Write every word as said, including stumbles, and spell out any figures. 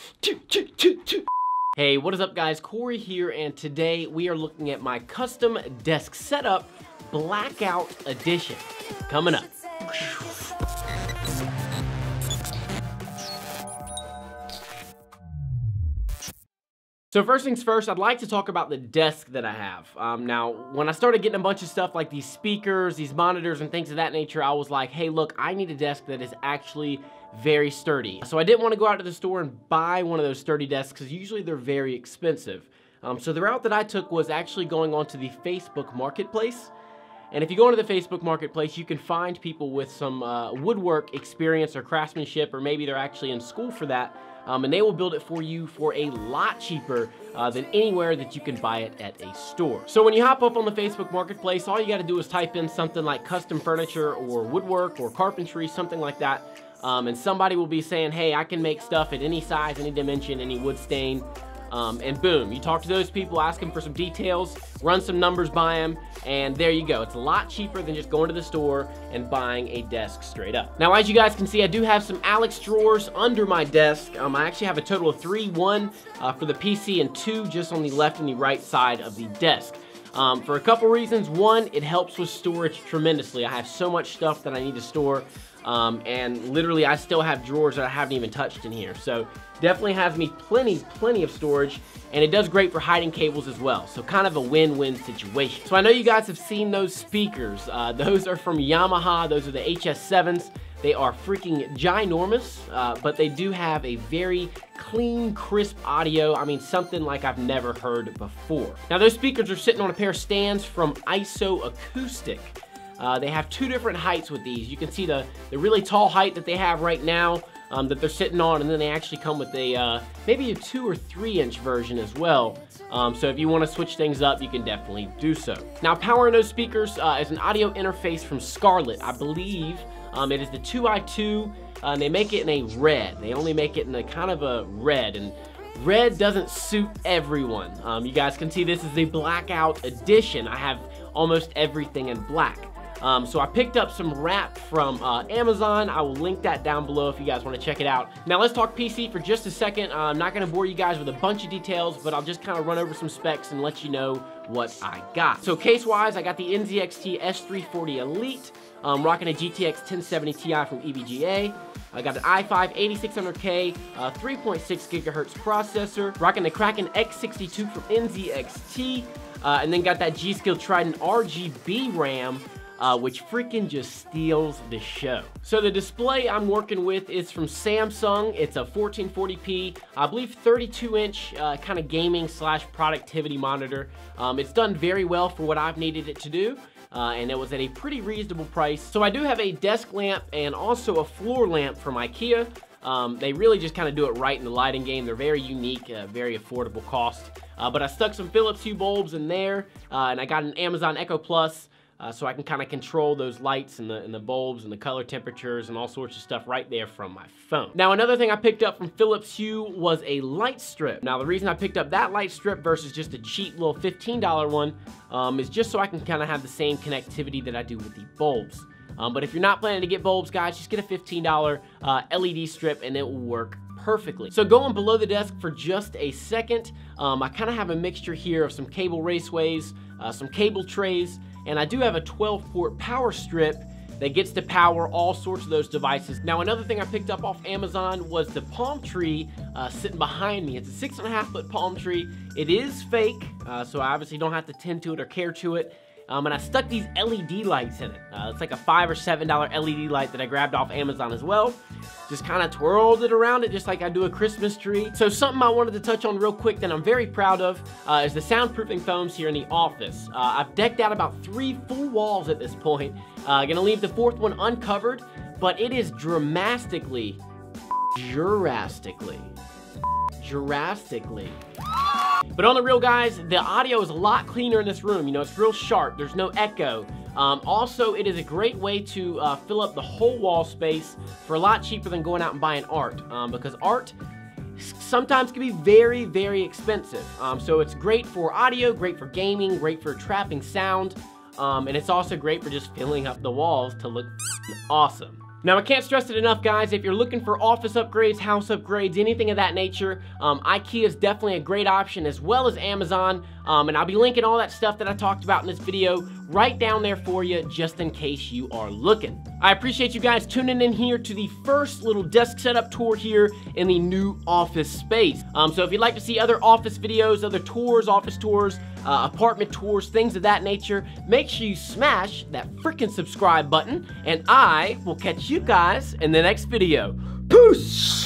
Hey, what is up guys? Corey here, and today we are looking at my custom desk setup Blackout Edition. Coming up. So first things first, I'd like to talk about the desk that I have. Um, now, when I started getting a bunch of stuff like these speakers, these monitors, and things of that nature, I was like, hey, look, I need a desk that is actually very sturdy. So I didn't want to go out to the store and buy one of those sturdy desks because usually they're very expensive. Um, so the route that I took was actually going onto the Facebook Marketplace. And if you go into the Facebook Marketplace, you can find people with some uh, woodwork experience or craftsmanship, or maybe they're actually in school for that. Um, and they will build it for you for a lot cheaper uh, than anywhere that you can buy it at a store. So when you hop up on the Facebook Marketplace, all you gotta do is type in something like custom furniture or woodwork or carpentry, something like that. Um, and somebody will be saying, hey, I can make stuff at any size, any dimension, any wood stain. Um, and boom, you talk to those people, ask them for some details, run some numbers by them, and there you go. It's a lot cheaper than just going to the store and buying a desk straight up. Now, as you guys can see, I do have some Alex drawers under my desk. Um, I actually have a total of three, one uh, for the P C and two just on the left and the right side of the desk. Um, for a couple reasons. One, it helps with storage tremendously. I have so much stuff that I need to store. Um, and literally I still have drawers that I haven't even touched in here. So definitely has me plenty, plenty of storage, and it does great for hiding cables as well. So kind of a win-win situation. So I know you guys have seen those speakers. Uh, those are from Yamaha. Those are the H S sevens. They are freaking ginormous, uh, but they do have a very clean, crisp audio. I mean, something like I've never heard before. Now those speakers are sitting on a pair of stands from I S O Acoustic. Uh, they have two different heights with these. You can see the, the really tall height that they have right now um, that they're sitting on, and then they actually come with a uh, maybe a two or three inch version as well. Um, so if you want to switch things up, you can definitely do so. Now, powering those speakers uh, is an audio interface from Scarlett. I believe um, it is the two i two, uh, and they make it in a red. They only make it in a kind of a red, and red doesn't suit everyone. Um, you guys can see this is the Blackout Edition. I have almost everything in black. Um, so I picked up some wrap from uh, Amazon. I will link that down below if you guys want to check it out. Now let's talk P C for just a second. Uh, I'm not going to bore you guys with a bunch of details, but I'll just kind of run over some specs and let you know what I got. So case-wise, I got the N Z X T S three forty Elite. Um, rocking a G T X ten seventy Ti from E V G A. I got an i five eighty-six hundred K, uh, three point six gigahertz processor. Rocking the Kraken X sixty-two from N Z X T. Uh, and then got that G.Skill Trident R G B RAM. Uh, which freaking just steals the show. So the display I'm working with is from Samsung. It's a fourteen forty p, I believe thirty-two inch uh, kind of gaming slash productivity monitor. Um, it's done very well for what I've needed it to do. Uh, and it was at a pretty reasonable price. So I do have a desk lamp and also a floor lamp from IKEA. Um, they really just kind of do it right in the lighting game. They're very unique, uh, very affordable cost. Uh, but I stuck some Philips Hue bulbs in there, uh, and I got an Amazon Echo Plus. Uh, so I can kind of control those lights and the, and the bulbs and the color temperatures and all sorts of stuff right there from my phone. Now, another thing I picked up from Philips Hue was a light strip. Now, the reason I picked up that light strip versus just a cheap little fifteen dollar one um, is just so I can kind of have the same connectivity that I do with the bulbs. Um, but if you're not planning to get bulbs, guys, just get a fifteen dollar uh, L E D strip and it will work perfectly. So going below the desk for just a second, um, I kind of have a mixture here of some cable raceways, uh, some cable trays, and I do have a twelve port power strip that gets to power all sorts of those devices. Now, another thing I picked up off Amazon was the palm tree uh, sitting behind me. It's a six and a half foot palm tree. It is fake, uh, so I obviously don't have to tend to it or care to it. Um, and I stuck these L E D lights in it. Uh, it's like a five or seven dollar L E D light that I grabbed off Amazon as well. Just kind of twirled it around it just like I do a Christmas tree. So something I wanted to touch on real quick that I'm very proud of uh, is the soundproofing foams here in the office. Uh, I've decked out about three full walls at this point. Uh, gonna leave the fourth one uncovered, but it is dramatically, drastically, drastically. But on the real, guys, the audio is a lot cleaner in this room. You know, it's real sharp. There's no echo. Um, also, it is a great way to uh, fill up the whole wall space for a lot cheaper than going out and buying art, um, because art sometimes can be very, very expensive. Um, so it's great for audio, great for gaming, great for trapping sound, um, and it's also great for just filling up the walls to look awesome. Now, I can't stress it enough, guys, if you're looking for office upgrades, house upgrades, anything of that nature, um, IKEA is definitely a great option, as well as Amazon, um, and I'll be linking all that stuff that I talked about in this video right down there for you, just in case you are looking. I appreciate you guys tuning in here to the first little desk setup tour here in the new office space. Um, so if you'd like to see other office videos, other tours, office tours, uh, apartment tours, things of that nature, make sure you smash that freaking subscribe button, and I will catch you guys in the next video. Peace!